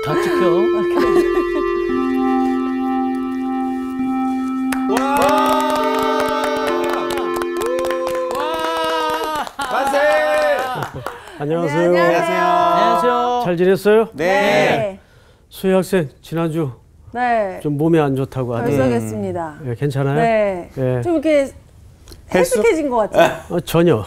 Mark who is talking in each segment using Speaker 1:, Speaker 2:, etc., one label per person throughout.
Speaker 1: 다 찍혀.
Speaker 2: 안녕하세요.
Speaker 1: 안녕하세요.
Speaker 2: 잘 지냈어요?
Speaker 3: 네.
Speaker 2: 수희 학생 지난주 좀 몸이 안 좋다고 하더니
Speaker 3: 결석했습니다.
Speaker 2: 예, 괜찮아요?
Speaker 3: 네.
Speaker 2: 예.
Speaker 3: 좀 이렇게 헬스케진 것 같죠?
Speaker 2: 전혀.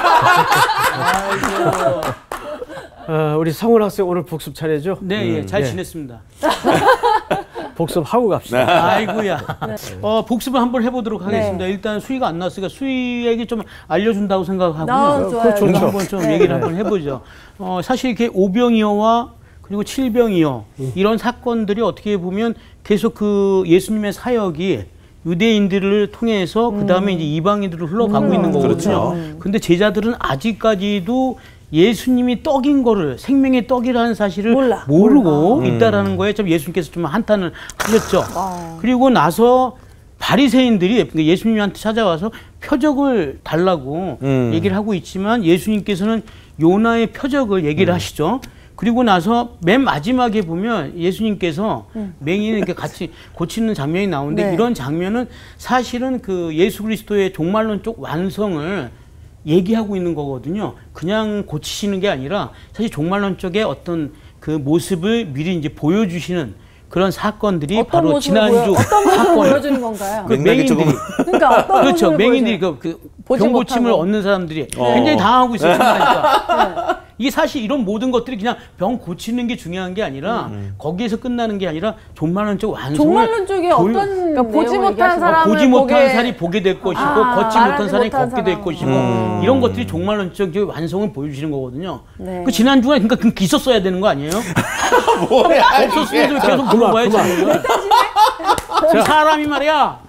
Speaker 2: 우리 성훈 학생 오늘 복습 차례죠?
Speaker 1: 네, 예, 잘 지냈습니다.
Speaker 2: 복습하고 갑시다.
Speaker 1: 아이고야. 복습을 한번 해보도록 하겠습니다. 일단 수희가 안 나왔으니까 수희에게 좀 알려준다고 생각하고요.
Speaker 3: 좋아요.
Speaker 2: 좋죠.
Speaker 1: 한번 좀 얘기를 한번 해보죠. 사실 이렇게 오병이어와 그리고 칠병이어 이런 사건들이 어떻게 보면 계속 그 예수님의 사역이 유대인들을 통해서 그 다음에 이제 이방인들로 흘러가고 있는 거거든요. 근데 제자들은 아직까지도 예수님이 떡인 거를 생명의 떡이라는 사실을 모르고 있다라는 거에 좀 예수님께서 좀 한탄을 하셨죠. 그리고 나서 바리새인들이 예수님한테 찾아와서 표적을 달라고 얘기를 하고 있지만 예수님께서는 요나의 표적을 얘기를 하시죠. 그리고 나서 맨 마지막에 보면 예수님께서 맹인을 이렇게 같이 고치는 장면이 나오는데 이런 장면은 사실은 그 예수 그리스도의 종말론적 완성을 얘기하고 있는 거거든요. 그냥 고치시는 게 아니라 사실 종말론적의 어떤 그 모습을 미리 이제 보여주시는 그런 사건들이 바로 지난주
Speaker 3: 어떤 모습을 보여주는 건가요?
Speaker 1: 그 맹인들이
Speaker 3: 그러니까 어떤
Speaker 1: 그렇죠.
Speaker 3: 모습을
Speaker 1: 맹인들이 그 병고침을 얻는 사람들이 굉장히 당하고 있어요. 그러니까 이게 사실 이런 모든 것들이 그냥 병 고치는 게 중요한 게 아니라 거기에서 끝나는 게 아니라 종말론적 완성을
Speaker 3: 종말론적이 어떤
Speaker 4: 그러니까 보지 못한 사람을
Speaker 1: 보지 못한 사람이 보게 될 것이고 걷지 못한 사람이 걷게 될 것이고 이런 것들이 종말론적 완성을 보여주시는 거거든요. 그 지난주에 그러니까 그 있었어야 되는 거 아니에요?
Speaker 4: 뭐야?
Speaker 1: 없었으면 계속 물어봐야지. 사람이 말이야.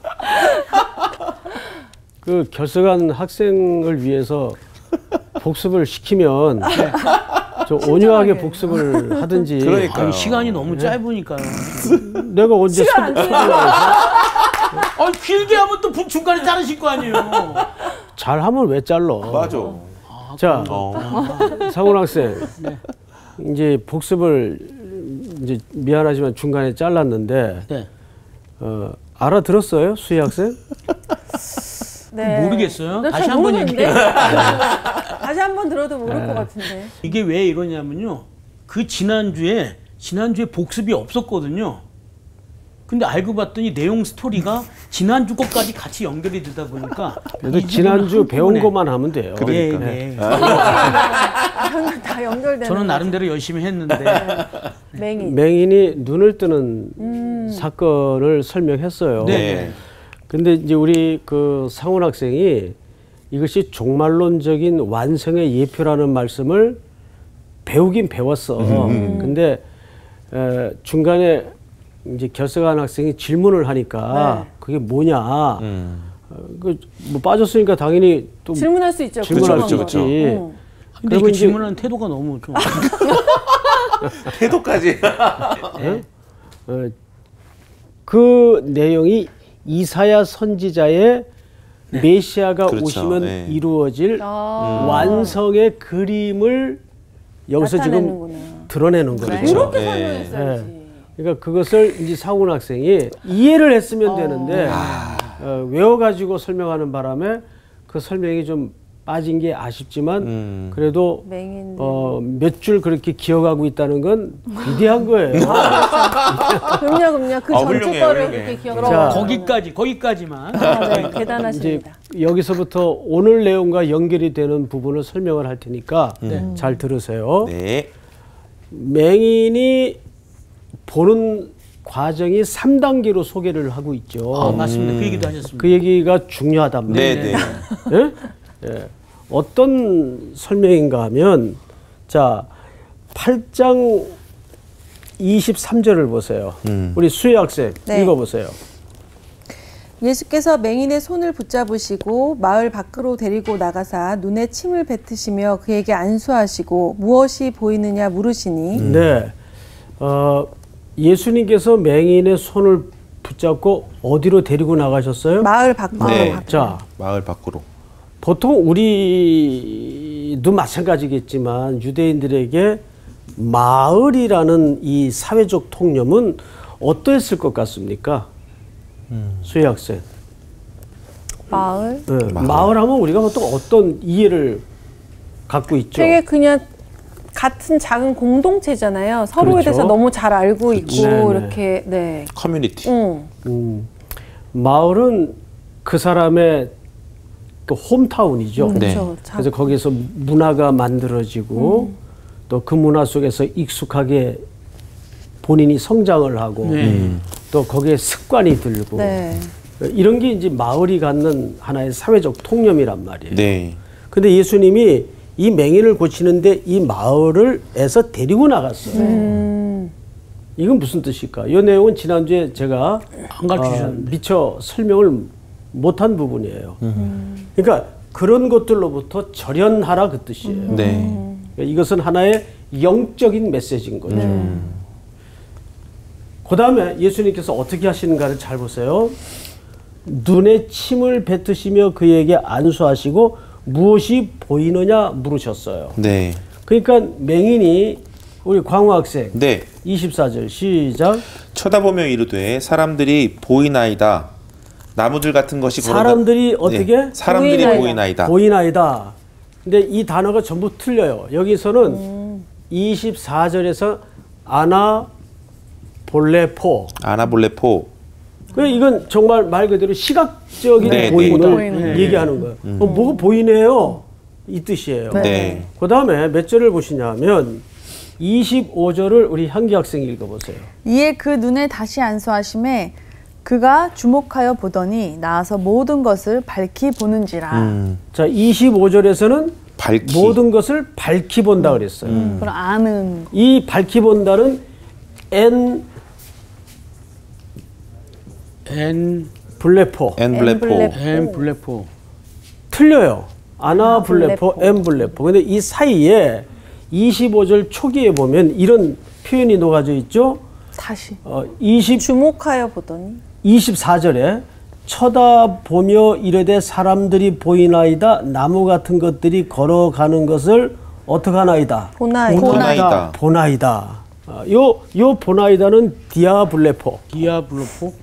Speaker 2: 그 결석한 학생을 위해서 복습을 시키면 좀 온유하게 복습을 하든지.
Speaker 1: 아니, 시간이 너무 짧으니까요.
Speaker 2: 내가 언제
Speaker 1: 길게 하면 또 중간에 자르실 거 아니에요.
Speaker 2: 잘하면 왜 잘라?
Speaker 4: 맞아.
Speaker 2: 자, 상훈 학생. 이제 복습을 이제 미안하지만 중간에 잘랐는데 알아들었어요, 수희 학생?
Speaker 1: 모르겠어요. 다시 한번 얘기해.
Speaker 3: 다시 한번 들어도 모를 것 같은데.
Speaker 1: 이게 왜 이러냐면요. 그 지난주에 복습이 없었거든요. 근데 알고 봤더니 내용 스토리가 지난주 것까지 같이 연결이 되다 보니까
Speaker 2: 그래도 지난주 배운 것만 하면 돼요.
Speaker 4: 그러니까.
Speaker 3: 다 연결되는.
Speaker 1: 저는 나름대로 열심히 했는데
Speaker 2: 맹인이 눈을 뜨는 사건을 설명했어요.
Speaker 1: 네.
Speaker 2: 근데 이제 우리 그 상훈 학생이 이것이 종말론적인 완성의 예표라는 말씀을 배우긴 배웠어. 근데 중간에 이제 결석한 학생이 질문을 하니까 그게 뭐냐. 그 뭐 빠졌으니까 당연히 또
Speaker 3: 질문할 수 있죠.
Speaker 2: 질문할 수 있지.
Speaker 1: 근데 그 질문하는 태도가 너무 좀
Speaker 4: 태도까지.
Speaker 2: 그 내용이 이사야 선지자의 메시아가 오시면 이루어질 완성의 그림을 여기서 지금 드러내는 거죠.
Speaker 3: 그렇게 설명했어야지.
Speaker 2: 그러니까 그것을 이제 상훈 학생이 이해를 했으면 되는데 외워가지고 설명하는 바람에 그 설명이 좀 빠진 게 아쉽지만 그래도 몇 줄 그렇게 기억하고 있다는 건 위대한 거예요.
Speaker 3: 그럼요. 그 전체 거를 그렇게 기억하고.
Speaker 1: 거기까지만.
Speaker 3: 대단하십니다.
Speaker 2: 이제 여기서부터 오늘 내용과 연결이 되는 부분을 설명을 할 테니까 잘 들으세요.
Speaker 4: 네.
Speaker 2: 맹인이 보는 과정이 3단계로 소개를 하고 있죠.
Speaker 1: 맞습니다. 그 얘기도 하셨습니다.
Speaker 2: 그 얘기가 중요하단 말이에요.
Speaker 4: 네.
Speaker 2: 예? 예. 어떤 설명인가 하면 자 8장 23절을 보세요. 우리 수혜 학생 읽어보세요.
Speaker 5: 예수께서 맹인의 손을 붙잡으시고 마을 밖으로 데리고 나가사 눈에 침을 뱉으시며 그에게 안수하시고 무엇이 보이느냐 물으시니
Speaker 2: 네. 예수님께서 맹인의 손을 붙잡고 어디로 데리고 나가셨어요?
Speaker 5: 마을 밖으로.
Speaker 4: 네.
Speaker 2: 자,
Speaker 4: 마을 밖으로.
Speaker 2: 보통 우리도 마찬가지겠지만 유대인들에게 마을이라는 이 사회적 통념은 어떠했을 것 같습니까? 수희 학생.
Speaker 3: 마을?
Speaker 2: 네, 마을 하면 우리가 보통 어떤 이해를 갖고 있죠?
Speaker 5: 되게 그냥 같은 작은 공동체잖아요. 서로에
Speaker 2: 그렇죠.
Speaker 5: 대해서 너무 잘 알고 있고
Speaker 2: 네네.
Speaker 5: 이렇게 네.
Speaker 4: 커뮤니티.
Speaker 2: 마을은 그 사람의 그 홈타운이죠.
Speaker 4: 네.
Speaker 5: 그렇죠.
Speaker 2: 그래서 거기서 문화가 만들어지고 또 그 문화 속에서 익숙하게 본인이 성장을 하고 또 거기에 습관이 들고
Speaker 5: 네.
Speaker 2: 이런 게 이제 마을이 갖는 하나의 사회적 통념이란 말이에요.
Speaker 4: 네.
Speaker 2: 근데 예수님이 이 맹인을 고치는데 이 마을에서 데리고 나갔어요. 이건 무슨 뜻일까? 이 내용은 지난주에 제가
Speaker 1: 안 가르치셨는데.
Speaker 2: 미처 설명을 못한 부분이에요. 그러니까 그런 것들로부터 절연하라 그 뜻이에요.
Speaker 4: 네.
Speaker 2: 그러니까 이것은 하나의 영적인 메시지인 거죠. 그 다음에 예수님께서 어떻게 하시는가를 잘 보세요. 눈에 침을 뱉으시며 그에게 안수하시고 무엇이 보이느냐 물으셨어요.
Speaker 4: 네.
Speaker 2: 그러니까 맹인이 우리 광우 학생
Speaker 4: 네.
Speaker 2: 24절 시작.
Speaker 4: 쳐다보며 이르되 사람들이 보이나이다. 나무들 같은 것이
Speaker 2: 사람들이 어떻게?
Speaker 4: 네. 사람들이
Speaker 5: 보이나이다.
Speaker 4: 보이나이다.
Speaker 2: 보이나이다. 근데 이 단어가 전부 틀려요. 여기서는 24절에서 아나 볼레포.
Speaker 4: 아나볼레포.
Speaker 2: 이건 정말 말 그대로 시각적인
Speaker 4: 네,
Speaker 2: 보임을 얘기하는 거예요. 뭐가 보이네요. 이 뜻이에요.
Speaker 4: 네.
Speaker 2: 그 다음에 몇 절을 보시냐면 25절을 우리 향기 학생이 읽어보세요.
Speaker 6: 이에 그 눈에 다시 안수하심에 그가 주목하여 보더니 나아서 모든 것을 밝히 보는지라.
Speaker 2: 자, 25절에서는
Speaker 4: 밝히.
Speaker 2: 모든 것을 밝히 본다 그랬어요.
Speaker 6: 그럼 아는
Speaker 2: 이 밝히 본다는 엔 블레포.
Speaker 4: 엔블레포.
Speaker 1: 블레포.
Speaker 2: 틀려요. 아나 블레포, 엔 블레포. 근데 이 사이에 25절 초기에 보면 이런 표현이 녹아져 있죠.
Speaker 6: 다시
Speaker 2: 20
Speaker 5: 주목하여 보더니
Speaker 2: 24절에 쳐다보며 이르되 사람들이 보이나이다. 나무 같은 것들이 걸어가는 것을 어떻게 하나이다.
Speaker 4: 보나이다.
Speaker 2: 보나이다. 요 보나이다는 디아블레포.
Speaker 1: 디아블로포.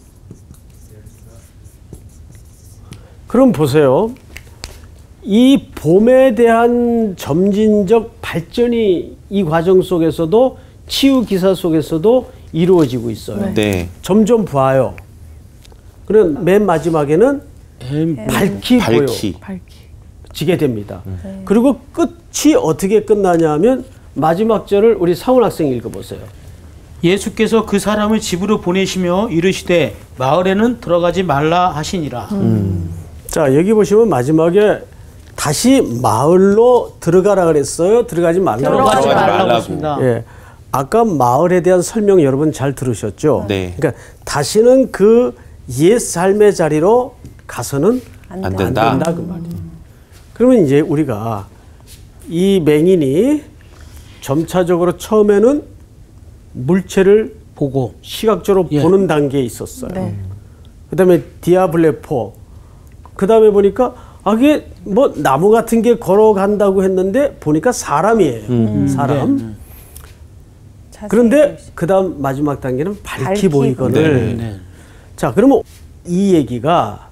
Speaker 2: 그럼 보세요. 이 봄에 대한 점진적 발전이 이 과정 속에서도 치유 기사 속에서도 이루어지고 있어요.
Speaker 4: 네.
Speaker 2: 점점 부어요. 그럼 맨 마지막에는 밝히 보여지게 됩니다. 그리고 끝이 어떻게 끝나냐면 마지막 절을 우리 상훈 학생이 읽어보세요.
Speaker 1: 예수께서 그 사람을 집으로 보내시며 이르시되 마을에는 들어가지 말라 하시니라.
Speaker 2: 자, 여기 보시면 마지막에 다시 마을로 들어가라 그랬어요. 들어가지 말라고.
Speaker 1: 들어가지 말라고
Speaker 4: 말라고.
Speaker 1: 했습니다.
Speaker 2: 예. 아까 마을에 대한 설명 여러분 잘 들으셨죠?
Speaker 4: 네.
Speaker 2: 그러니까 다시는 그 옛 삶의 자리로 가서는
Speaker 4: 안
Speaker 2: 안
Speaker 4: 된다.
Speaker 2: 된다 그 말이에요. 그러면 이제 우리가 이 맹인이 점차적으로 처음에는 물체를
Speaker 1: 보고
Speaker 2: 시각적으로
Speaker 1: 예.
Speaker 2: 보는 단계에 있었어요.
Speaker 6: 네.
Speaker 2: 그다음에 디아블레포. 그다음에 보니까 이게 뭐 나무 같은 게 걸어간다고 했는데 보니까 사람이에요. 사람. 그런데 그다음 마지막 단계는 밝히 보이거늘.
Speaker 1: 네.
Speaker 2: 자, 그러면 이 얘기가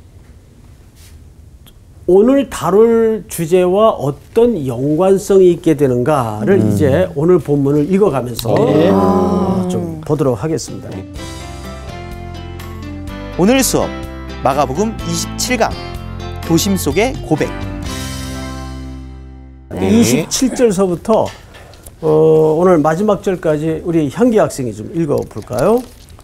Speaker 2: 오늘 다룰 주제와 어떤 연관성이 있게 되는가를 이제 오늘 본문을 읽어가면서 좀 보도록 하겠습니다.
Speaker 7: 오늘 수업 마가복음 27강 도심 속의 고백.
Speaker 4: 네.
Speaker 2: 27절서부터 오늘 마지막 절까지 우리 향기 학생이 좀 읽어볼까요?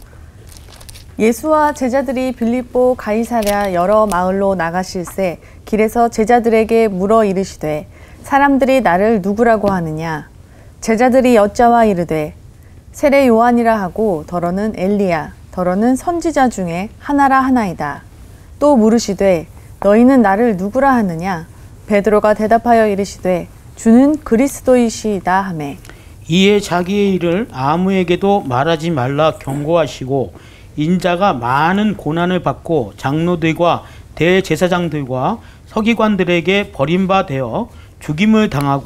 Speaker 6: 예수와 제자들이 빌립보 가이사랴 여러 마을로 나가실새 길에서 제자들에게 물어 이르시되 사람들이 나를 누구라고 하느냐. 제자들이 여짜와 이르되 세례 요한이라 하고 더러는 엘리야 더러는 선지자 중에 하나라 하나이다. 또 물으시되 너희는 나를 누구라 하느냐. 베드로가 대답하여 이르시되 주는 그리스도이시이다 하매
Speaker 1: 이에 자기의 일을 아무에게도 말하지 말라 경고하시고 인자가 많은 고난을 받고 장로들과 대제사장들과 서기관들에게 버림받아 죽임을 당하고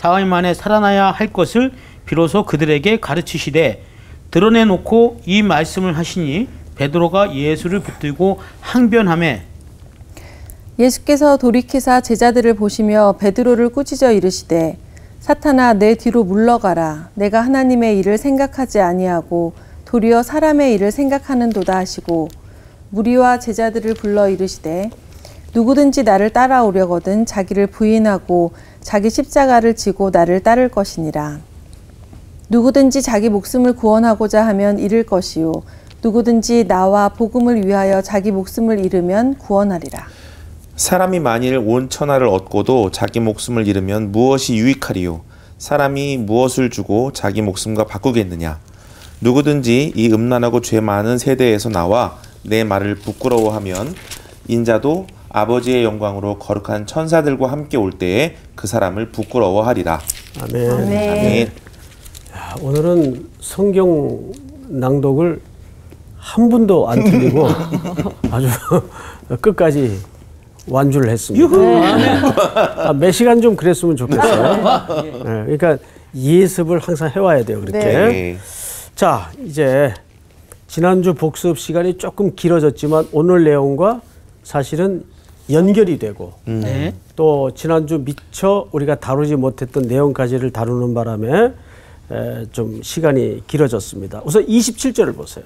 Speaker 1: 사흘 만에 살아나야 할 것을 비로소 그들에게 가르치시되 드러내놓고 이 말씀을 하시니 베드로가 예수를 붙들고 항변하매
Speaker 5: 예수께서 돌이키사 제자들을 보시며 베드로를 꾸짖어 이르시되 사탄아 내 뒤로 물러가라. 내가 하나님의 일을 생각하지 아니하고 도리어 사람의 일을 생각하는도다 하시고 무리와 제자들을 불러 이르시되 누구든지 나를 따라오려거든 자기를 부인하고 자기 십자가를 지고 나를 따를 것이니라. 누구든지 자기 목숨을 구원하고자 하면 잃을 것이요 누구든지 나와 복음을 위하여 자기 목숨을 잃으면 구원하리라.
Speaker 4: 사람이 만일 온 천하를 얻고도 자기 목숨을 잃으면 무엇이 유익하리요? 사람이 무엇을 주고 자기 목숨과 바꾸겠느냐? 누구든지 이 음란하고 죄 많은 세대에서 나와 내 말을 부끄러워하면 인자도 아버지의 영광으로 거룩한 천사들과 함께 올 때에 그 사람을 부끄러워하리라.
Speaker 2: 아멘.
Speaker 4: 아멘.
Speaker 2: 야, 오늘은 성경 낭독을 한 분도 안 틀리고 아주 끝까지 완주를 했습니다. 몇 시간 좀 그랬으면 좋겠어요. 네, 그러니까 예습을 항상 해와야 돼요. 그렇게.
Speaker 4: 네.
Speaker 2: 자, 이제 지난주 복습 시간이 조금 길어졌지만 오늘 내용과 사실은 연결이 되고
Speaker 1: 네.
Speaker 2: 또 지난주 미처 우리가 다루지 못했던 내용까지를 다루는 바람에 좀 시간이 길어졌습니다. 우선 27절을 보세요.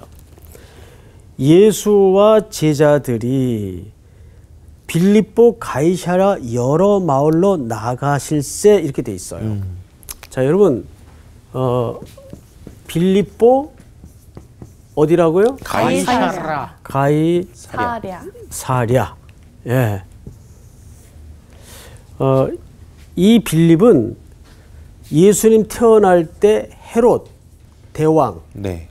Speaker 2: 예수와 제자들이 빌립보 가이사랴 여러 마을로 나가실세 이렇게 돼 있어요. 자, 여러분 빌립보 어디라고요?
Speaker 1: 가이사랴.
Speaker 2: 가이사랴. 예. 이 빌립은 예수님 태어날 때 헤롯 대왕의
Speaker 4: 네.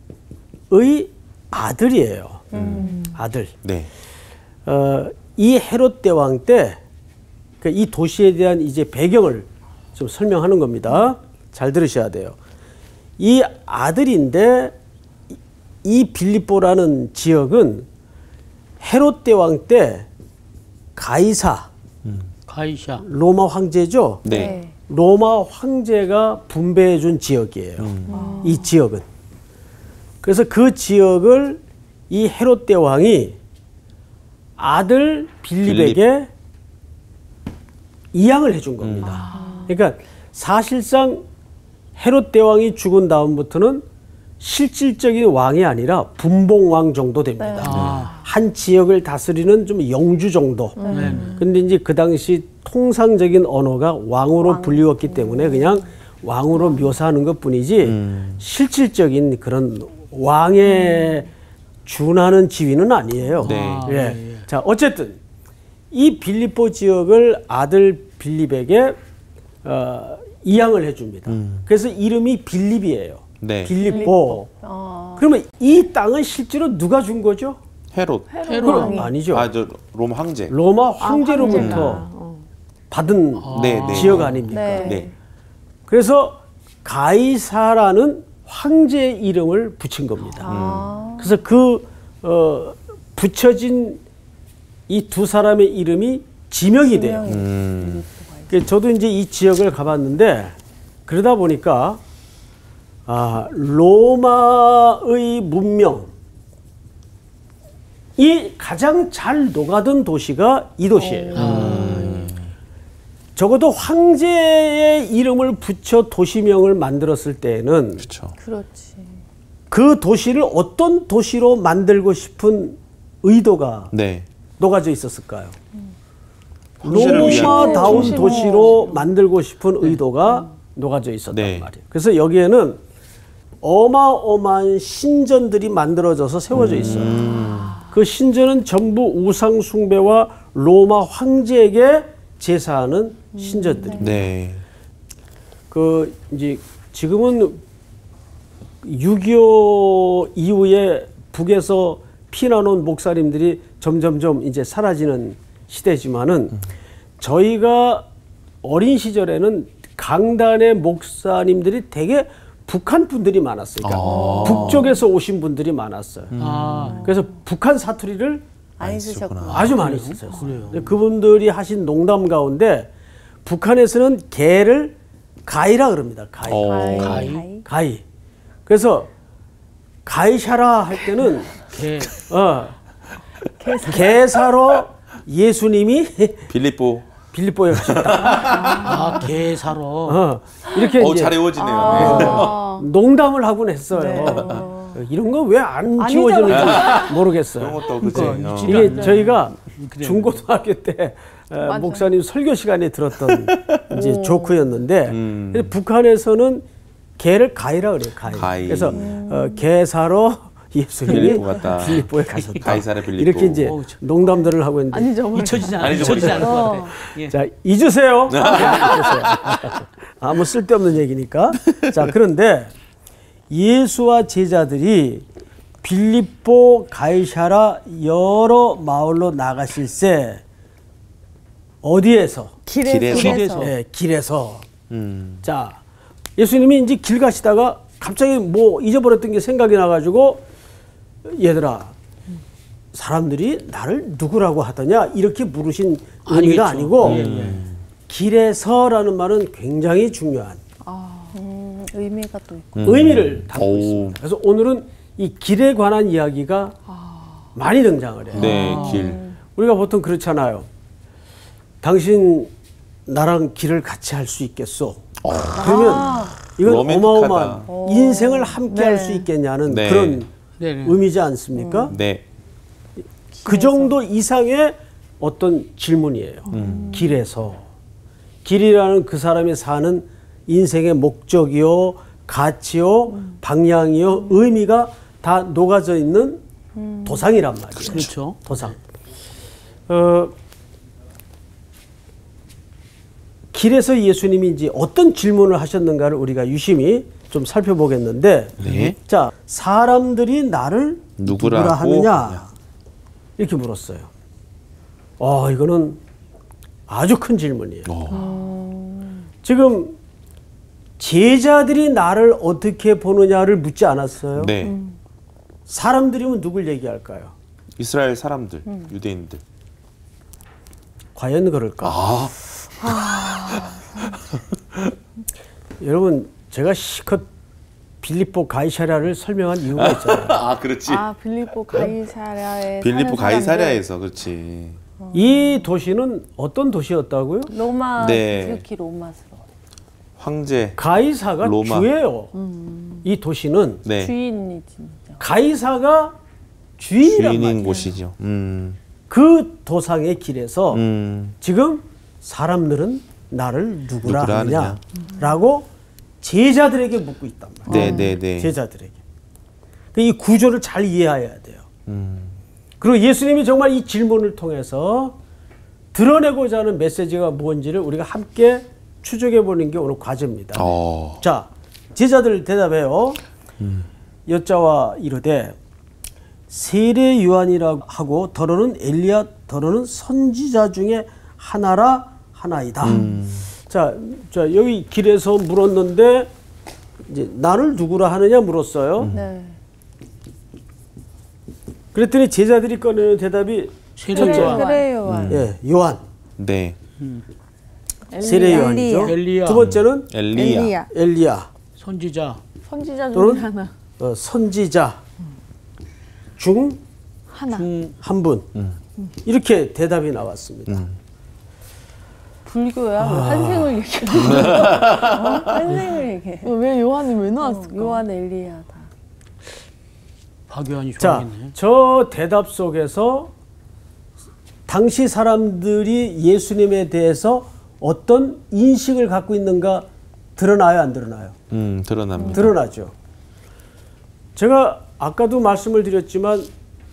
Speaker 2: 아들이에요. 아들.
Speaker 4: 네.
Speaker 2: 이 헤롯 대왕 때 이 도시에 대한 이제 배경을 좀 설명하는 겁니다. 잘 들으셔야 돼요. 이 아들인데 이 빌립보라는 지역은 헤롯 대왕 때 가이사 로마 황제죠.
Speaker 4: 네.
Speaker 2: 로마 황제가 분배해 준 지역이에요. 이 지역은. 그래서 그 지역을 이 헤롯 대왕이 아들 빌립에게 이양을 해준 겁니다. 그러니까 사실상 헤롯 대왕이 죽은 다음부터는 실질적인 왕이 아니라 분봉왕 정도 됩니다. 한 지역을 다스리는 좀 영주 정도. 근데 이제 그 당시 통상적인 언어가 왕으로 불리웠기 때문에 그냥 왕으로 묘사하는 것 뿐이지 실질적인 그런 왕에 준하는 지위는 아니에요.
Speaker 4: 네.
Speaker 2: 예. 자, 어쨌든 이 빌립보 지역을 아들 빌립에게 이양을 해줍니다. 그래서 이름이 빌립이에요.
Speaker 4: 네.
Speaker 2: 빌립보. 그러면 이 땅은 실제로 누가 준 거죠?
Speaker 4: 헤롯.
Speaker 2: 그럼 아니죠.
Speaker 4: 저 로마 황제.
Speaker 2: 로마 황제로부터 받은
Speaker 4: 네, 네.
Speaker 2: 지역 아닙니까?
Speaker 3: 네.
Speaker 4: 네.
Speaker 2: 그래서 가이사라는 황제의 이름을 붙인 겁니다. 그래서 그 붙여진 이 두 사람의 이름이 지명이 돼요. 저도 이제 이 지역을 가봤는데 그러다 보니까 로마의 문명이 가장 잘 녹아든 도시가 이 도시예요. 적어도 황제의 이름을 붙여 도시명을 만들었을 때에는
Speaker 3: 그렇지.
Speaker 2: 그 도시를 어떤 도시로 만들고 싶은 의도가
Speaker 4: 네.
Speaker 2: 녹아져 있었을까요?
Speaker 4: 황제를 위한
Speaker 2: 로마다운 도시로 만들고 싶은 의도가 녹아져 있었단
Speaker 4: 네.
Speaker 2: 말이에요. 그래서 여기에는 어마어마한 신전들이 만들어져서 세워져 있어요. 그 신전은 전부 우상 숭배와 로마 황제에게 제사하는 신전들이.
Speaker 4: 네.
Speaker 2: 그 이제 지금은 6.25 이후에 북에서 피난온 목사님들이 점점점 이제 사라지는 시대지만은 저희가 어린 시절에는 강단의 목사님들이 되게 북한 분들이 많았어요. 그러니까 북쪽에서 오신 분들이 많았어요. 그래서 북한 사투리를
Speaker 3: 많이 쓰셨구나.
Speaker 2: 아주 많이 쓰셨어요. 그분들이 하신 농담 가운데 북한에서는 개를 가이라 그럽니다. 가이. 가이. 그래서 가이샤라 할 때는 게사로 예수님이 빌립보에 가셨다.
Speaker 1: 게사로.
Speaker 2: 이렇게 이제
Speaker 4: 잘 외워지네요.
Speaker 2: 농담을 하곤 했어요. 이런 거 왜 안 지워지는지 모르겠어요.
Speaker 4: 그러니까,
Speaker 2: 이게 저희가 중고등학교 때 목사님 설교 시간에 들었던 이제 조크였는데 북한에서는 개를 가이라 그래요. 가이. 그래서 게사로 예수님이 빌립보에 가셨다.
Speaker 4: 가이사라 빌립보.
Speaker 2: 이렇게 이제 농담들을 하고 있는데
Speaker 1: 잊혀지지 않을 것 같아. 예.
Speaker 2: 자, 잊으세요. 아무 쓸데없는 얘기니까. 자, 그런데 예수와 제자들이 빌립보 가이사라 여러 마을로 나가실새 어디에서?
Speaker 3: 길에서.
Speaker 2: 네, 길에서. 자, 예수님이 이제 길 가시다가 갑자기 뭐 잊어버렸던 게 생각이 나가지고 얘들아, 사람들이 나를 누구라고 하더냐 이렇게 물으신 의미가 아니고 길에서라는 말은 굉장히 중요한
Speaker 5: 의미가 또 있고.
Speaker 2: 의미를 담고 있습니다. 그래서 오늘은 이 길에 관한 이야기가 많이 등장을 해요.
Speaker 4: 네, 길.
Speaker 2: 우리가 보통 그렇잖아요. 당신 나랑 길을 같이 할 수 있겠소? 그러면 이건
Speaker 4: 로맨틱하다.
Speaker 2: 어마어마한 인생을 함께 할 수 있겠냐는 그런 의미지 않습니까?
Speaker 4: 네.
Speaker 2: 그 정도 이상의 어떤 질문이에요. 길에서. 길이라는 그 사람이 사는 인생의 목적이요, 가치요, 방향이요, 의미가 다 녹아져 있는 도상이란 말이에요.
Speaker 1: 그렇죠.
Speaker 2: 도상. 길에서 예수님이 이제 어떤 질문을 하셨는가를 우리가 유심히 좀 살펴보겠는데, 자, 사람들이 나를 누구라 하느냐? 이렇게 물었어요. 이거는 아주 큰 질문이에요. 지금 제자들이 나를 어떻게 보느냐를 묻지 않았어요.
Speaker 4: 네.
Speaker 2: 사람들이면 누굴 얘기할까요?
Speaker 4: 이스라엘 사람들, 유대인들.
Speaker 2: 과연 그럴까? 여러분, 제가 실컷 빌립보 가이사랴를 설명한 이유가 있잖아요.
Speaker 4: 그렇지.
Speaker 6: 빌립보 가이사랴에
Speaker 4: 빌립보 가이사랴에서 그렇지.
Speaker 2: 이 도시는 어떤 도시였다고요?
Speaker 5: 로마, 특히 로마스러워.
Speaker 4: 황제
Speaker 2: 가이사가
Speaker 4: 로마.
Speaker 2: 주예요. 이 도시는
Speaker 5: 주인이 진짜.
Speaker 2: 가이사가 주인이란
Speaker 4: 주인인
Speaker 2: 말이에요.
Speaker 4: 곳이죠.
Speaker 2: 그 도상의 길에서 지금 사람들은 나를 누구라 하느냐라고 제자들에게 묻고 있단 말이에요.
Speaker 4: 네.
Speaker 2: 제자들에게. 이 구조를 잘 이해해야 돼요. 그리고 예수님이 정말 이 질문을 통해서 드러내고자 하는 메시지가 뭔지를 우리가 함께 추적해 보는 게 오늘 과제입니다. 자, 제자들 대답해요. 여자와 이르되 세례 요한이라고 하고 더러는 엘리야 더러는 선지자 중에 하나라 하나이다. 자, 여기 길에서 물었는데 이제 나를 누구라 하느냐 물었어요. 그랬더니 제자들이 꺼내는 대답이
Speaker 5: 세례 요한.
Speaker 2: 예, 요한.
Speaker 4: 네.
Speaker 2: 세례 요한이죠.
Speaker 1: 엘리야.
Speaker 2: 두 번째는
Speaker 6: 엘리야.
Speaker 1: 선지자
Speaker 6: 중에 하나.
Speaker 2: 선지자 중
Speaker 6: 하나.
Speaker 2: 한 분. 이렇게 대답이 나왔습니다.
Speaker 5: 불교야. 한생을 얘기해. 한생을 얘기해.
Speaker 6: 왜 요한이 왜 나왔을까?
Speaker 5: 요한 엘리야다.
Speaker 1: 박요한이
Speaker 2: 자,
Speaker 1: 좋아하겠네.
Speaker 2: 저 대답 속에서 당시 사람들이 예수님에 대해서 어떤 인식을 갖고 있는가 드러나요, 안 드러나요?
Speaker 4: 드러납니다.
Speaker 2: 드러나죠. 제가 아까도 말씀을 드렸지만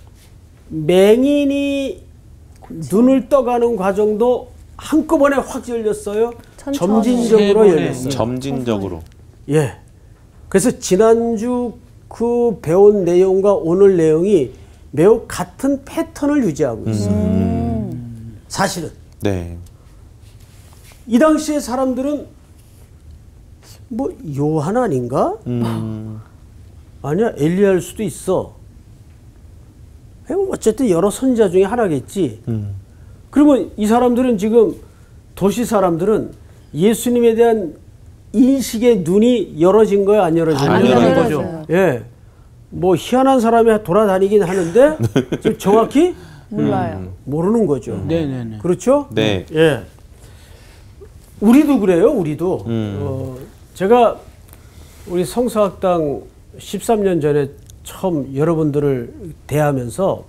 Speaker 2: 맹인이 눈을 떠가는 과정도 한꺼번에 확 열렸어요. 점진적으로 열렸어요.
Speaker 4: 점진적으로.
Speaker 2: 예. 그래서 지난주 그 배운 내용과 오늘 내용이 매우 같은 패턴을 유지하고 있어요. 사실은.
Speaker 4: 네.
Speaker 2: 이 당시의 사람들은 뭐 요한 아닌가? 아니야, 엘리야일 수도 있어. 어쨌든 여러 선지자 중에 하나겠지. 그러면 이 사람들은 지금 도시 사람들은 예수님에 대한 인식의 눈이 열어진 거예요, 안 열어진 거예요?
Speaker 1: 안 열어진
Speaker 3: 거죠.
Speaker 1: 거죠.
Speaker 2: 예. 뭐 희한한 사람이 돌아다니긴 하는데 지금 정확히
Speaker 6: 몰라요.
Speaker 2: 모르는 거죠.
Speaker 1: 네네네.
Speaker 2: 그렇죠?
Speaker 4: 네.
Speaker 2: 예. 우리도 그래요, 우리도. 제가 우리 성서학당 13년 전에 처음 여러분들을 대하면서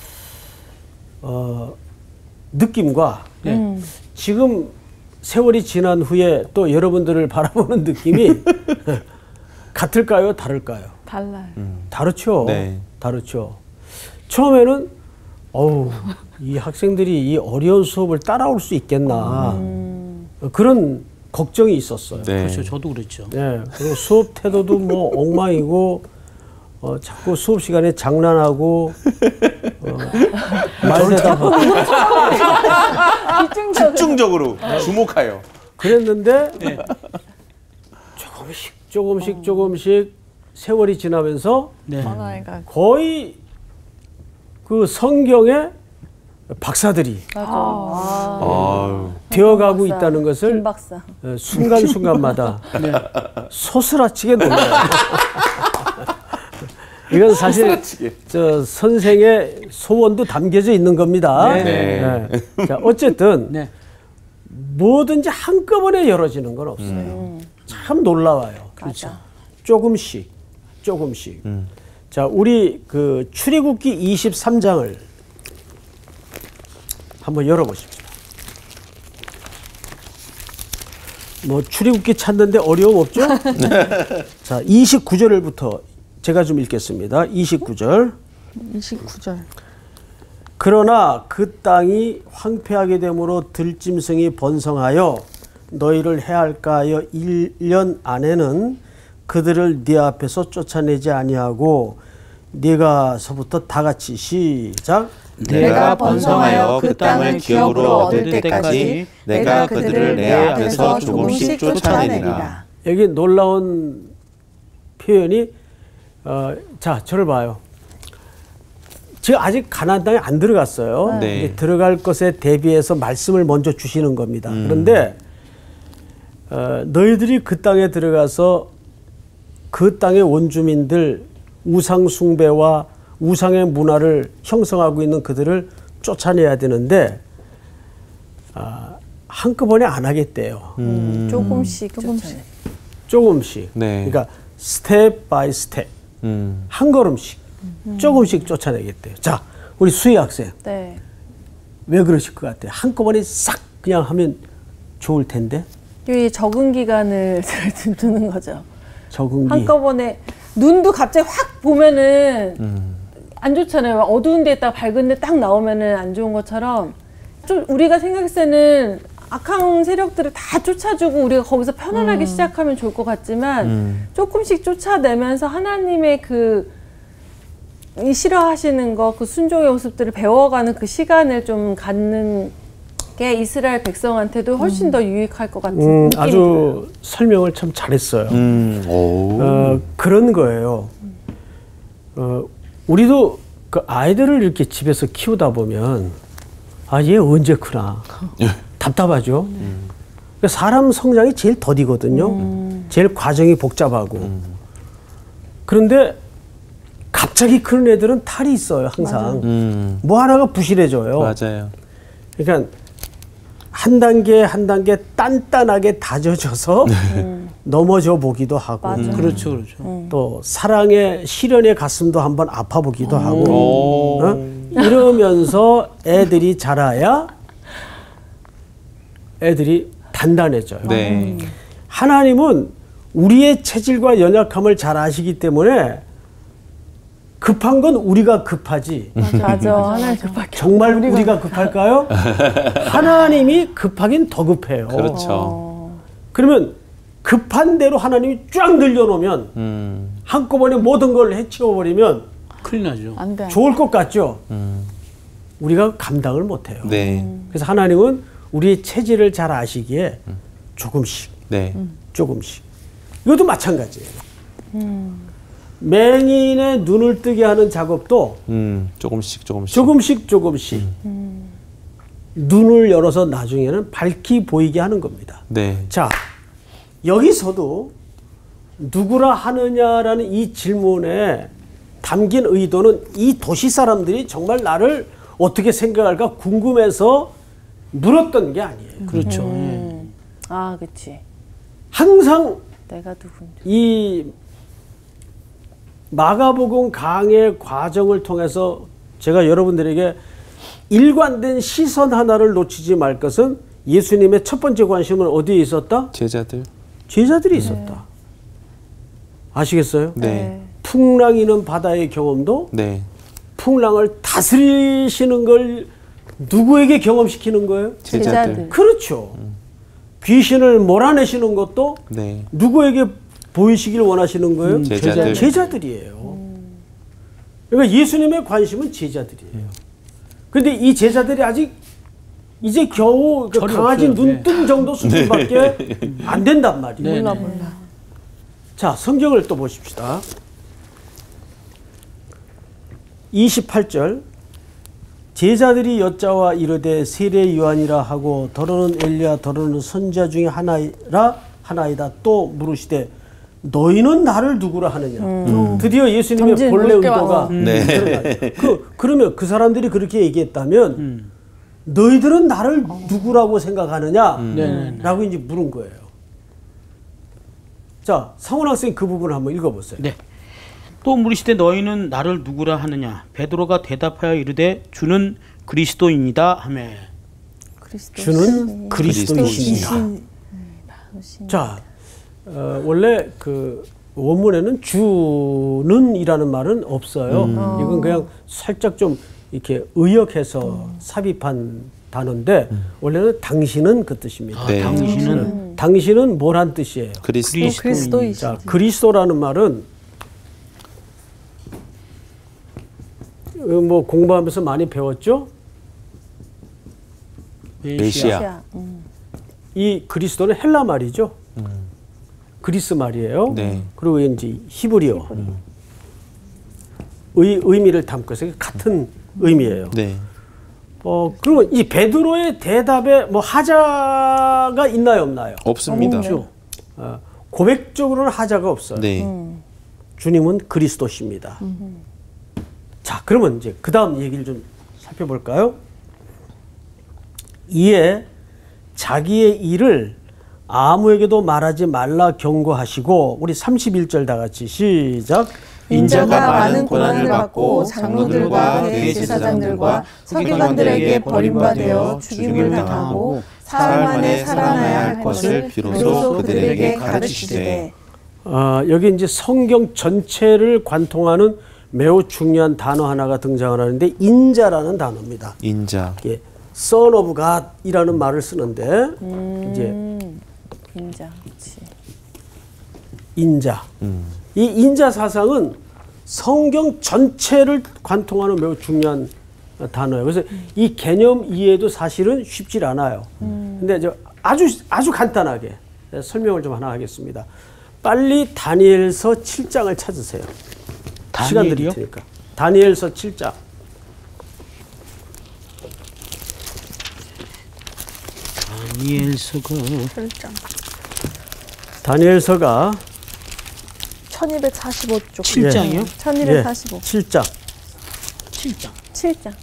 Speaker 2: 느낌과 지금 세월이 지난 후에 또 여러분들을 바라보는 느낌이 같을까요, 다를까요?
Speaker 6: 달라요.
Speaker 2: 다르죠.
Speaker 4: 네.
Speaker 2: 다르죠. 처음에는 이 학생들이 이 어려운 수업을 따라올 수 있겠나 그런 걱정이 있었어요.
Speaker 4: 네.
Speaker 1: 그렇죠. 저도 그랬죠.
Speaker 2: 네. 그리고 수업 태도도 뭐 엉망이고 자꾸 수업 시간에 장난하고 말대답하고
Speaker 4: 집중적으로 주목하여.
Speaker 2: 그랬는데
Speaker 1: 네.
Speaker 2: 조금씩 세월이 지나면서
Speaker 1: 네.
Speaker 6: 하나가
Speaker 2: 거의 그 성경의 박사들이
Speaker 4: 아유.
Speaker 2: 되어가고
Speaker 3: 박사,
Speaker 2: 있다는 것을
Speaker 3: 김 박사.
Speaker 2: 순간순간마다 소스라치게 놀라요. 이건 사실 저 선생의 소원도 담겨져 있는 겁니다.
Speaker 4: 네.
Speaker 2: 네. 자, 어쨌든
Speaker 1: 네.
Speaker 2: 뭐든지 한꺼번에 열어지는 건 없어요. 참 놀라워요.
Speaker 3: 그렇죠.
Speaker 2: 조금씩. 자, 우리 그 출애굽기 23장을 한번 열어보십시다. 뭐 출애굽기 찾는데 어려움 없죠? 자, 29절부터 제가 좀 읽겠습니다. 29절.
Speaker 6: 29절.
Speaker 2: 그러나 그 땅이 황폐하게 되므로 들짐승이 번성하여 너희를 해할까 하여 1년 안에는 그들을 네 앞에서 쫓아내지 아니하고 네가서부터 다 같이 시작.
Speaker 4: 내가 번성하여 그 땅을 기업으로 얻을 때까지 내가 그들을 내 앞에서 조금씩 쫓아내리라.
Speaker 2: 여기 놀라운 표현이 자, 저를 봐요. 지금 아직 가나안 땅에 안 들어갔어요.
Speaker 4: 네.
Speaker 2: 이제 들어갈 것에 대비해서 말씀을 먼저 주시는 겁니다. 그런데 너희들이 그 땅에 들어가서 그 땅의 원주민들 우상 숭배와 우상의 문화를 형성하고 있는 그들을 쫓아내야 되는데 한꺼번에 안 하겠대요. 조금씩.
Speaker 4: 네.
Speaker 2: 그러니까 스텝 바이 스텝. 한 걸음씩 조금씩 쫓아내겠대요. 자, 우리 수희 학생.
Speaker 3: 네.
Speaker 2: 왜 그러실 것 같아요? 한꺼번에 싹 그냥 하면 좋을 텐데.
Speaker 3: 이 적응 기간을 두는 거죠.
Speaker 2: 적응기.
Speaker 3: 한꺼번에 눈도 갑자기 확 보면은 안 좋잖아요. 어두운 데다가 밝은 데 딱 나오면은 안 좋은 것처럼 좀 우리가 생각했을 때는 악한 세력들을 다 쫓아주고 우리가 거기서 편안하게 시작하면 좋을 것 같지만 조금씩 쫓아내면서 하나님의 이 싫어하시는 거, 그 순종의 모습들을 배워가는 그 시간을 좀 갖는 게 이스라엘 백성한테도 훨씬 더 유익할 것 같은 느낌이
Speaker 2: 아주
Speaker 3: 들어요.
Speaker 2: 설명을 참 잘했어요. 그런 거예요. 우리도 그 아이들을 이렇게 집에서 키우다 보면 얘 언제 크나 답답하죠. 그러니까 사람 성장이 제일 더디거든요. 제일 과정이 복잡하고. 그런데 갑자기 크는 애들은 탈이 있어요, 항상. 뭐 하나가 부실해져요.
Speaker 4: 맞아요.
Speaker 2: 그러니까 한 단계 한 단계 단단하게 다져져서 넘어져 보기도 하고.
Speaker 1: 그렇죠.
Speaker 2: 또 사랑의 시련의 가슴도 한번 아파 보기도 하고. 이러면서 애들이 자라야 애들이 단단해져요.
Speaker 4: 네.
Speaker 2: 하나님은 우리의 체질과 연약함을 잘 아시기 때문에 급한 건 우리가 급하지.
Speaker 3: 맞아. 하나님 급하게.
Speaker 2: 정말 우리가 급할까요? 하나님이 급하긴 더 급해요.
Speaker 4: 그렇죠.
Speaker 2: 그러면 급한 대로 하나님이 쫙 늘려놓으면 한꺼번에 모든 걸 해치워버리면
Speaker 1: 큰일 나죠.
Speaker 6: 안 돼.
Speaker 2: 좋을 것 같죠? 우리가 감당을 못해요.
Speaker 4: 네.
Speaker 2: 그래서 하나님은 우리의 체질을 잘 아시기에 조금씩,
Speaker 4: 네.
Speaker 2: 조금씩. 이것도 마찬가지예요. 맹인의 눈을 뜨게 하는 작업도 조금씩 눈을 열어서 나중에는 밝히 보이게 하는 겁니다.
Speaker 4: 네.
Speaker 2: 자, 여기서도 누구라 하느냐라는 이 질문에 담긴 의도는 이 도시 사람들이 정말 나를 어떻게 생각할까 궁금해서 물었던 게 아니에요.
Speaker 1: 그렇죠.
Speaker 3: 아, 그치.
Speaker 2: 항상
Speaker 3: 내가 누군지.
Speaker 2: 이 마가복음 강의 과정을 통해서 제가 여러분들에게 일관된 시선 하나를 놓치지 말 것은 예수님의 첫 번째 관심은 어디에 있었다?
Speaker 4: 제자들.
Speaker 2: 제자들이 있었다. 아시겠어요?
Speaker 4: 네.
Speaker 2: 풍랑이는 바다의 경험도
Speaker 4: 네.
Speaker 2: 풍랑을 다스리시는 걸 누구에게 경험시키는 거예요?
Speaker 4: 제자들.
Speaker 2: 그렇죠. 귀신을 몰아내시는 것도
Speaker 4: 네.
Speaker 2: 누구에게 보이시길 원하시는 거예요?
Speaker 4: 제자들.
Speaker 2: 제자들이에요. 그러니까 예수님의 관심은 제자들이에요. 그런데 이 제자들이 아직 이제 겨우 그 강아지
Speaker 1: 없어요.
Speaker 2: 눈뜬 정도 수준밖에 안 된단 말이에요.
Speaker 3: 몰라.
Speaker 2: 자, 성경을 또 보십시다. 28절 제자들이 여짜와 이르되 세례 요한이라 하고 더러는 엘리야 더러는 선지자 중에 하나이다 또 물으시되 너희는 나를 누구라 하느냐. 드디어 예수님의 본래 의도가 드러나요. 그러면 그 사람들이 그렇게 얘기했다면 너희들은 나를 누구라고 생각하느냐 라고 이제 물은 거예요. 자, 상훈 학생 그 부분을 한번 읽어보세요.
Speaker 1: 네. 또 물으시되 너희는 나를 누구라 하느냐. 베드로가 대답하여 이르되 주는 그리스도이니이다 하매.
Speaker 2: 주는 그리스도이시니라. 자, 원래 그 원문에는 주는이라는 말은 없어요. 이건 그냥 살짝 좀 이렇게 의역해서 삽입한 단어인데 원래는 당신은 그 뜻입니다.
Speaker 1: 네.
Speaker 2: 당신은 뭘 한 뜻이에요?
Speaker 5: 그리스도이시다.
Speaker 2: 자, 그리스도라는 말은 뭐 공부하면서 많이 배웠죠?
Speaker 4: 메시아.
Speaker 2: 이 그리스도는 헬라 말이죠. 그리스 말이에요.
Speaker 4: 네.
Speaker 2: 그리고 이제 히브리어. 의미를 담고 있어요. 같은 의미예요.
Speaker 4: 네.
Speaker 2: 그러면 이 베드로의 대답에 뭐 하자가 있나요, 없나요?
Speaker 4: 없습니다.
Speaker 2: 고백적으로는 하자가 없어요.
Speaker 4: 네.
Speaker 2: 주님은 그리스도십니다. 자, 그러면 이제 그 다음 얘기를 좀 살펴볼까요? 이에 자기의 일을 아무에게도 말하지 말라 경고하시고 우리 31절 다 같이 시작.
Speaker 5: 인자가 많은 고난을 받고 장로들과 대제사장들과 서기관들에게 버림받아 죽임을 당하고 사흘 만에 살아나야 할 것을 비로소 그들에게 가르치시되.
Speaker 2: 여기 이제 성경 전체를 관통하는 매우 중요한 단어 하나가 등장을 하는데 인자라는 단어입니다.
Speaker 4: 인자.
Speaker 2: 예, Son of God이라는 말을 쓰는데 이제
Speaker 3: 인자, 그렇지.
Speaker 2: 인자. 이 인자 사상은 성경 전체를 관통하는 매우 중요한 단어예요. 그래서 이 개념 이해도 사실은 쉽지 않아요. 근데 아주 간단하게 설명을 좀 하나 하겠습니다. 빨리 다니엘서 7장을 찾으세요. 시간 드릴 테니까. 다니엘서 7장. 다니엘서가
Speaker 5: 1245쪽.
Speaker 1: 7장이요?
Speaker 5: 1245.
Speaker 2: 7장.
Speaker 3: 7장.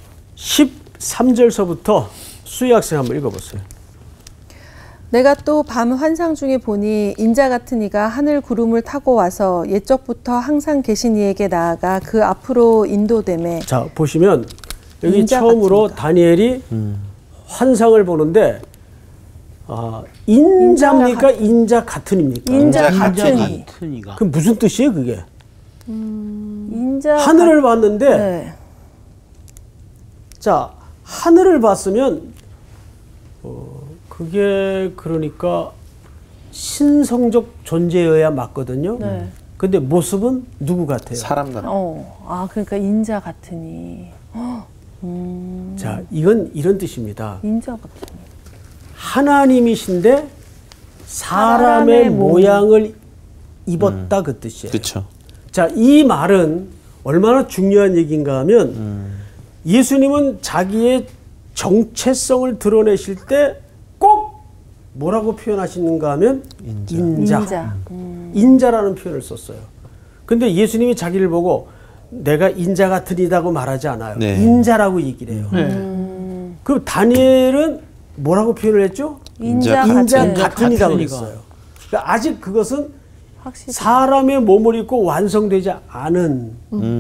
Speaker 2: 13절서부터 수희 학생 한번 읽어보세요.
Speaker 5: 내가 또 밤 환상 중에 보니 인자 같은 이가 하늘 구름을 타고 와서 옛적부터 항상 계신 이에게 나아가 그 앞으로 인도되매.
Speaker 2: 자, 보시면 여기 처음으로 다니엘이 환상을 보는데 인자입니까? 인자 같은입니까?
Speaker 3: 인자 같은
Speaker 1: 이가.
Speaker 2: 그럼 무슨 뜻이에요, 그게?
Speaker 3: 인자
Speaker 2: 하늘을 봤는데
Speaker 3: 네.
Speaker 2: 자, 하늘을 봤으면 그게 그러니까 신성적 존재여야 맞거든요.
Speaker 3: 네.
Speaker 2: 근데 모습은 누구 같아요?
Speaker 4: 사람 같아.
Speaker 3: 그러니까 인자 같으니.
Speaker 2: 자, 이건 이런 뜻입니다.
Speaker 3: 인자 같으니.
Speaker 2: 하나님이신데 사람의 모양을 입었다 그 뜻이에요.
Speaker 4: 그렇죠.
Speaker 2: 자, 이 말은 얼마나 중요한 얘기인가 하면 예수님은 자기의 정체성을 드러내실 때 꼭 뭐라고 표현하시는가 하면 인자.
Speaker 3: 인자.
Speaker 2: 인자라는 표현을 썼어요. 근데 예수님이 자기를 보고 내가 인자 같은 이다고 말하지 않아요.
Speaker 4: 네.
Speaker 2: 인자라고 얘기를 해요. 그럼 다니엘은 뭐라고 표현을 했죠?
Speaker 3: 인자
Speaker 2: 같은 이라고 했어요. 그러니까 아직 그것은
Speaker 3: 확실히.
Speaker 2: 사람의 몸을 입고 완성되지 않은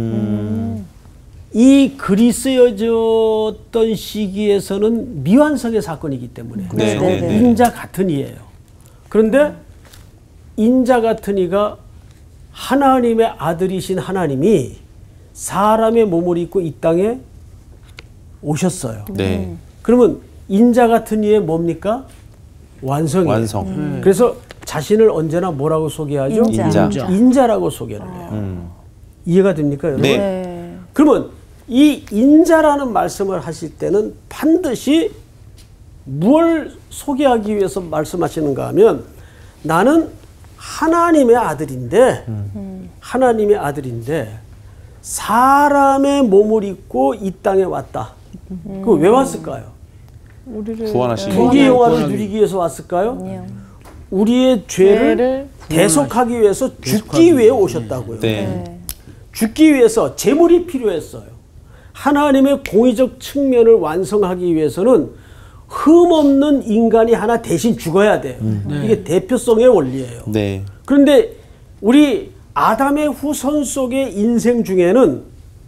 Speaker 2: 이 글이 쓰여졌던 시기에서는 미완성의 사건이기 때문에
Speaker 4: 네, 네, 네.
Speaker 2: 인자 같은 이예요. 그런데 인자 같은 이가 하나님의 아들이신 하나님이 사람의 몸을 입고 이 땅에 오셨어요.
Speaker 4: 네.
Speaker 2: 그러면 인자 같은 이의 뭡니까? 완성이에요.
Speaker 4: 완성.
Speaker 2: 그래서 자신을 언제나 뭐라고 소개하죠?
Speaker 3: 인자.
Speaker 2: 인자라고 소개를 해요. 이해가 됩니까, 여러분?
Speaker 4: 네.
Speaker 3: 네.
Speaker 2: 그러면 이 인자라는 말씀을 하실 때는 반드시 무엇을 소개하기 위해서 말씀하시는가 하면 나는 하나님의 아들인데 하나님의 아들인데 사람의 몸을 입고 이 땅에 왔다. 그 왜 왔을까요?
Speaker 4: 구원하시기
Speaker 2: 부귀 영화를 누리기 위해서 왔을까요? 우리의 죄를 대속하기 위해서 죽기 위해 오셨다고요.
Speaker 4: 네.
Speaker 2: 죽기 위해서 제물이 필요했어요. 하나님의 공의적 측면을 완성하기 위해서는 흠없는 인간이 하나 대신 죽어야 돼요. 이게 대표성의 원리예요.
Speaker 4: 네.
Speaker 2: 그런데 우리 아담의 후손 속의 인생 중에는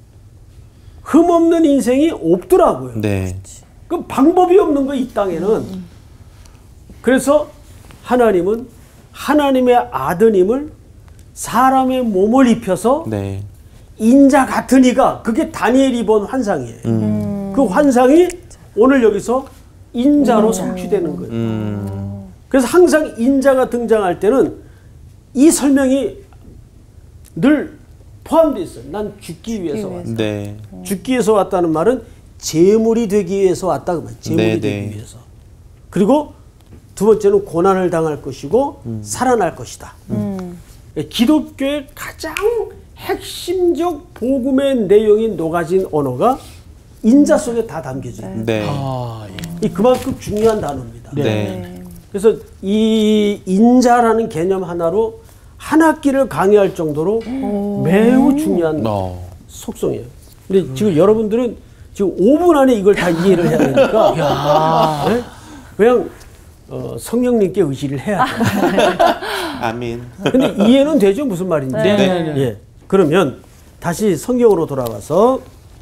Speaker 2: 흠없는 인생이 없더라고요.
Speaker 4: 네.
Speaker 2: 그 방법이 없는 거 이 땅에는. 그래서 하나님은 하나님의 아드님을 사람의 몸을 입혀서
Speaker 4: 네.
Speaker 2: 인자 같은 이가 그게 다니엘이 본 환상이에요. 그 환상이 오늘 여기서 인자로 성취되는 거예요. 그래서 항상 인자가 등장할 때는 이 설명이 늘 포함되어 있어요. 난 죽기 위해서 왔다.
Speaker 4: 네.
Speaker 2: 죽기 위해서 왔다는 말은 제물이 되기 위해서 왔다. 그 말. 제물이
Speaker 4: 네,
Speaker 2: 되기
Speaker 4: 네.
Speaker 2: 위해서. 그리고 두 번째는 고난을 당할 것이고 살아날 것이다. 기독교의 가장 핵심적 복음의 내용이 녹아진 언어가 인자 속에 다 담겨져 있어요.
Speaker 4: 네.
Speaker 2: 이 그만큼 중요한 단어입니다.
Speaker 4: 네.
Speaker 2: 그래서 이 인자라는 개념 하나로 한 학기를 강의할 정도로 매우 중요한 속성이에요. 근데 지금 여러분들은 지금 5분 안에 이걸 다 이해를 해야 되니까 네? 그냥 성령님께 의지를 해야 돼요.
Speaker 4: 아멘.
Speaker 2: 근데 이해는 되죠? 무슨 말인지.
Speaker 1: 네.
Speaker 2: 예. 그러면 다시 성경으로 돌아가서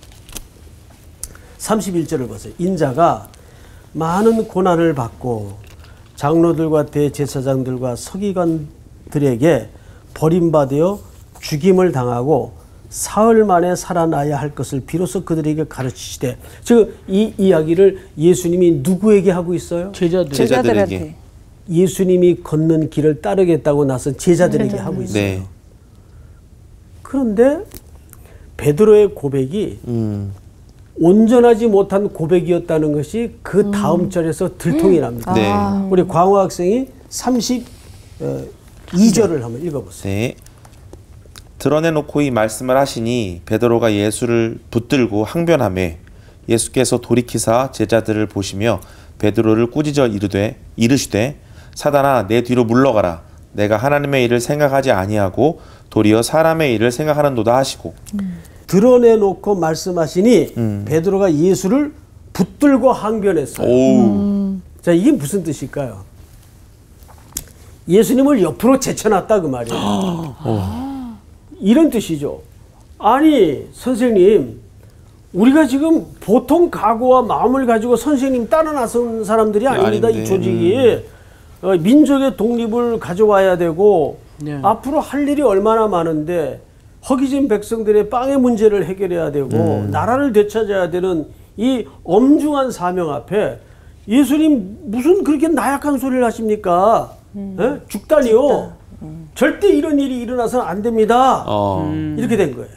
Speaker 2: 31절을 보세요. 인자가 많은 고난을 받고 장로들과 대제사장들과 서기관들에게 버림받아 죽임을 당하고 사흘 만에 살아나야 할 것을 비로소 그들에게 가르치시되, 지금 이 이야기를 예수님이 누구에게 하고 있어요?
Speaker 4: 제자들에게.
Speaker 2: 예수님이 걷는 길을 따르겠다고 나선 제자들에게 하고 있어요.
Speaker 4: 네.
Speaker 2: 그런데 베드로의 고백이 온전하지 못한 고백이었다는 것이 그 다음 절에서 들통이 납니다.
Speaker 4: 네.
Speaker 2: 우리 광호 학생이 32절을 한번 읽어보세요.
Speaker 4: 네. 드러내놓고 이 말씀을 하시니 베드로가 예수를 붙들고 항변하매 예수께서 돌이키사 제자들을 보시며 베드로를 꾸짖어 이르시되 사단아 내 뒤로 물러가라. 내가 하나님의 일을 생각하지 아니하고 도리어 사람의 일을 생각하는도다 하시고.
Speaker 2: 드러내놓고 말씀하시니 베드로가 예수를 붙들고 항변했어요. 자, 이게 무슨 뜻일까요? 예수님을 옆으로 제쳐놨다 그 말이에요. 이런 뜻이죠. 아니 선생님, 우리가 지금 보통 각오와 마음을 가지고 선생님 따라 나선 사람들이 아닙니다. 이 조직이 민족의 독립을 가져와야 되고 앞으로 할 일이 얼마나 많은데 허기진 백성들의 빵의 문제를 해결해야 되고 나라를 되찾아야 되는 이 엄중한 사명 앞에 예수님 무슨 그렇게 나약한 소리를 하십니까? 죽다니요. 절대 이런 일이 일어나서는 안 됩니다. 이렇게 된 거예요.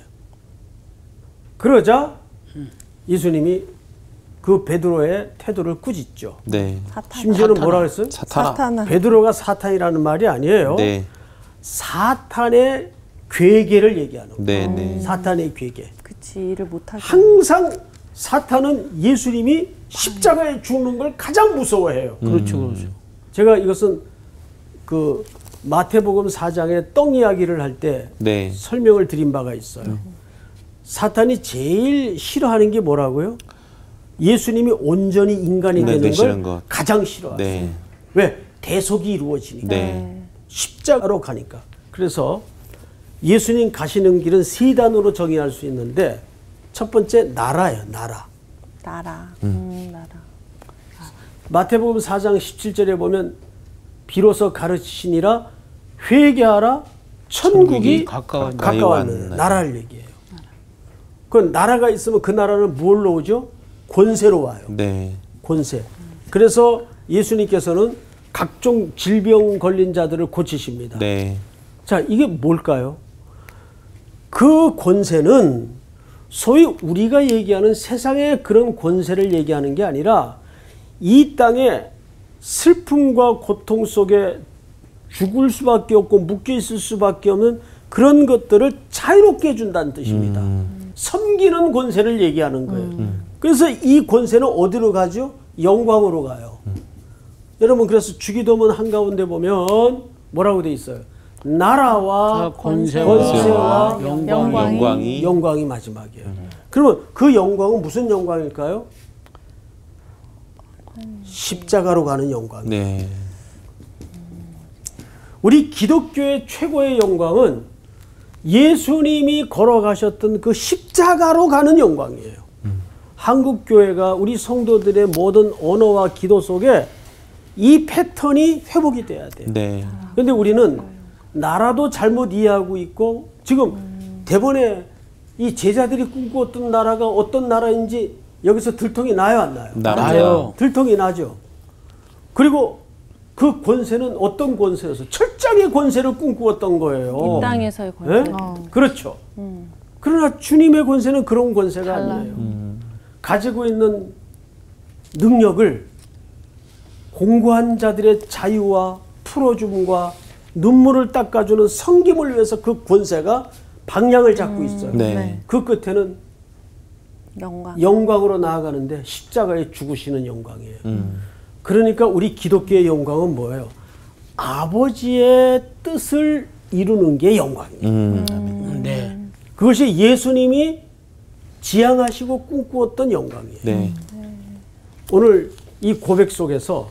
Speaker 2: 그러자 예수님이 그 베드로의 태도를 꾸짖죠.
Speaker 4: 네.
Speaker 2: 심지어는 뭐라 그랬어요?
Speaker 4: 사탄아.
Speaker 2: 베드로가 사탄이라는 말이 아니에요.
Speaker 4: 네.
Speaker 2: 사탄의 괴계를 얘기하는 거예요.
Speaker 4: 네, 네.
Speaker 2: 사탄의 괴계.
Speaker 3: 그치, 일을 못하게.
Speaker 2: 항상 사탄은 예수님이 십자가에 죽는 걸 가장 무서워해요.
Speaker 1: 그렇죠, 그렇죠.
Speaker 2: 제가 이것은 그 마태복음 4장의 떡 이야기를 할 때
Speaker 4: 네.
Speaker 2: 설명을 드린 바가 있어요. 사탄이 제일 싫어하는 게 뭐라고요? 예수님이 온전히 인간이
Speaker 4: 네,
Speaker 2: 되는
Speaker 4: 되시는
Speaker 2: 걸
Speaker 4: 것.
Speaker 2: 가장 싫어하세요.
Speaker 4: 네.
Speaker 2: 왜? 대속이 이루어지니까.
Speaker 4: 네.
Speaker 2: 십자가로 가니까. 그래서 예수님 가시는 길은 세 단어로 정의할 수 있는데 첫 번째 나라예요. 나라.
Speaker 5: 나라. 나라.
Speaker 2: 마태복음 4장 17절에 보면 비로소 가르치시니라 회개하라 천국이 가까웠네. 나라를 얘기해요. 그 나라가 있으면 그 나라는 뭘로 오죠? 권세로 와요.
Speaker 4: 네.
Speaker 2: 권세. 그래서 예수님께서는 각종 질병 걸린 자들을 고치십니다.
Speaker 4: 네.
Speaker 2: 자, 이게 뭘까요? 그 권세는 소위 우리가 얘기하는 세상의 그런 권세를 얘기하는 게 아니라 이 땅에 슬픔과 고통 속에 죽을 수밖에 없고 묶여 있을 수밖에 없는 그런 것들을 자유롭게 해준다는 뜻입니다. 섬기는 권세를 얘기하는 거예요. 그래서 이 권세는 어디로 가죠? 영광으로 가요. 여러분 그래서 주기도문 한가운데 보면 뭐라고 돼 있어요? 나라와 권세와 영광이 마지막이에요. 그러면 그 영광은 무슨 영광일까요? 십자가로 가는 영광이에요.
Speaker 4: 네.
Speaker 2: 우리 기독교의 최고의 영광은 예수님이 걸어가셨던 그 십자가로 가는 영광이에요. 한국교회가 우리 성도들의 모든 언어와 기도 속에 이 패턴이 회복이 돼야 돼요.
Speaker 4: 네.
Speaker 2: 그런데 우리는 나라도 잘못 이해하고 있고 지금 대본에 이 제자들이 꿈꾸었던 나라가 어떤 나라인지 여기서 들통이 나요, 안 나요?
Speaker 4: 나요.
Speaker 2: 들통이 나죠. 그리고 그 권세는 어떤 권세여서 철장의 권세를 꿈꾸었던 거예요.
Speaker 3: 이 땅에서의 권세.
Speaker 2: 네? 그렇죠. 그러나 주님의 권세는 그런 권세가 아니에요. 가지고 있는 능력을 공고한 자들의 자유와 풀어줌과 눈물을 닦아주는 섬김을 위해서 그 권세가 방향을 잡고 있어요.
Speaker 4: 네.
Speaker 2: 그 끝에는 영광으로 나아가는데 십자가에 죽으시는 영광이에요. 그러니까 우리 기독교의 영광은 뭐예요? 아버지의 뜻을 이루는 게 영광이에요.
Speaker 1: 네.
Speaker 2: 그것이 예수님이 지향하시고 꿈꾸었던 영광이에요.
Speaker 4: 네.
Speaker 2: 오늘 이 고백 속에서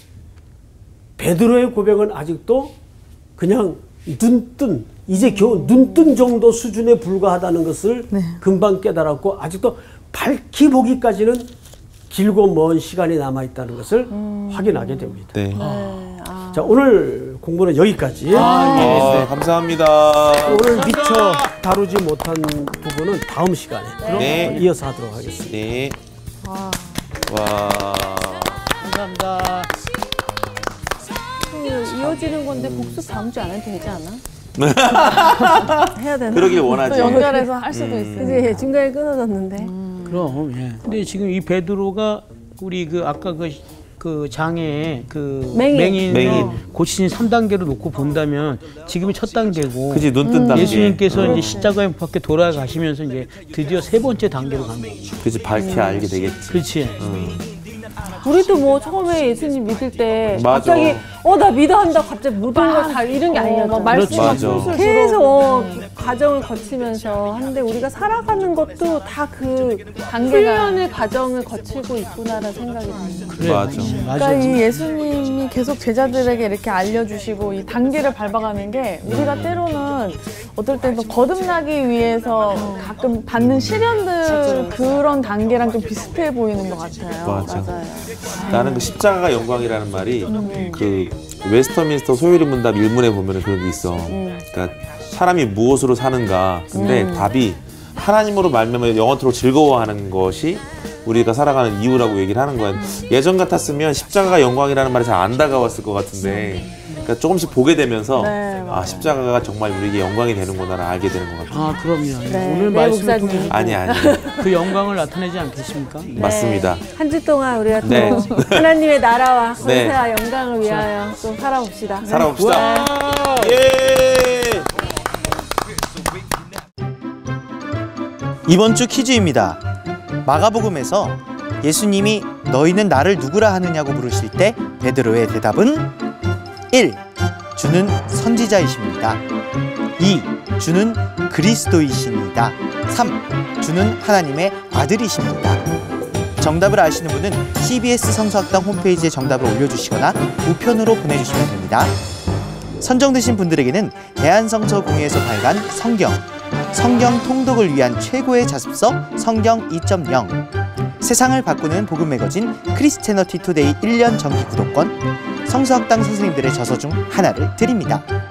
Speaker 2: 베드로의 고백은 아직도 그냥 눈뜬, 이제 겨우 눈뜬 정도 수준에 불과하다는 것을 금방 깨달았고 아직도 밝히 보기까지는 길고 먼 시간이 남아있다는 것을 확인하게 됩니다.
Speaker 4: 네.
Speaker 2: 자, 오늘 공부는 여기까지.
Speaker 4: 감사합니다.
Speaker 2: 오늘 미처 다루지 못한 부분은 다음 시간에
Speaker 4: 네.
Speaker 2: 이어서 하도록 하겠습니다.
Speaker 4: 네. 와.
Speaker 1: 감사합니다.
Speaker 5: 이어지는 건데 복습 다음 주에 안 해도 되지 않아? 해야 되나?
Speaker 4: 그러길 원하지.
Speaker 6: 또 연결해서 할 수도 있어요.
Speaker 5: 그치, 중간에 끊어졌는데.
Speaker 1: 그럼 예. 근데 지금 이 베드로가 우리 그 아까 그 장애에 그 맹인 고치신 3단계로 놓고 본다면 지금이 첫 단계고.
Speaker 4: 그치, 눈 뜬 단계.
Speaker 1: 예수님께서 이제 십자가에 못 박혀 돌아가시면서 이제 드디어 세 번째 단계로 간 거예요.
Speaker 4: 그치, 밝히 알게 되겠지.
Speaker 1: 그렇지.
Speaker 3: 우리도 뭐 처음에 예수님 믿을 때
Speaker 4: 맞아.
Speaker 3: 갑자기 나 믿어 한다 갑자기 모든 걸 다 이런 게 아니었잖아.
Speaker 6: 말씀만
Speaker 4: 맞아.
Speaker 6: 술술
Speaker 3: 계속 과정을 거치면서 하는데 우리가 살아가는 것도 다 그 훈련의 과정을 거치고 있구나라는 생각이 듭니다.
Speaker 1: 그래,
Speaker 4: 맞아.
Speaker 6: 그러니까 이 예수님이 계속 제자들에게 이렇게 알려주시고 이 단계를 밟아가는 게 우리가 때로는 어떨 때는 거듭나기 위해서 가끔 받는 시련들 그런 단계랑 좀 비슷해 보이는 것 같아요.
Speaker 4: 맞아. 나는 그 십자가가 영광이라는 말이 그 웨스터민스터 소요리 문답 1문에 보면 그런 게 있어. 그러니까 사람이 무엇으로 사는가. 근데 답이 하나님으로 말미암아 영원토록 즐거워하는 것이 우리가 살아가는 이유라고 얘기를 하는 거야. 예전 같았으면 십자가가 영광이라는 말이 잘 안 다가왔을 것 같은데 그러니까 조금씩 보게 되면서 십자가가 정말 우리에게 영광이 되는구나를 알게 되는 것 같아요.
Speaker 1: 그럼요. 오늘 말씀을 통해
Speaker 4: 아니.
Speaker 1: 그 영광을 나타내지 않겠습니까?
Speaker 4: 맞습니다.
Speaker 3: 한 주 동안 우리가 또
Speaker 4: 네.
Speaker 3: 하나님의 나라와 권세와
Speaker 4: 네.
Speaker 3: 영광을 위하여 좀 살아봅시다.
Speaker 4: 살아봅시다. 예!
Speaker 7: 이번 주 퀴즈입니다. 마가복음에서 예수님이 너희는 나를 누구라 하느냐고 물으실 때 베드로의 대답은 1. 주는 선지자이십니다. 2. 주는 그리스도이십니다. 3. 주는 하나님의 아들이십니다. 정답을 아시는 분은 CBS 성서학당 홈페이지에 정답을 올려주시거나 우편으로 보내주시면 됩니다. 선정되신 분들에게는 대한성서공회에서 발간 성경 통독을 위한 최고의 자습서 성경 2.0, 세상을 바꾸는 복음 매거진 크리스채너티 투데이 1년 정기 구독권, 성서학당 선생님들의 저서 중 하나를 드립니다.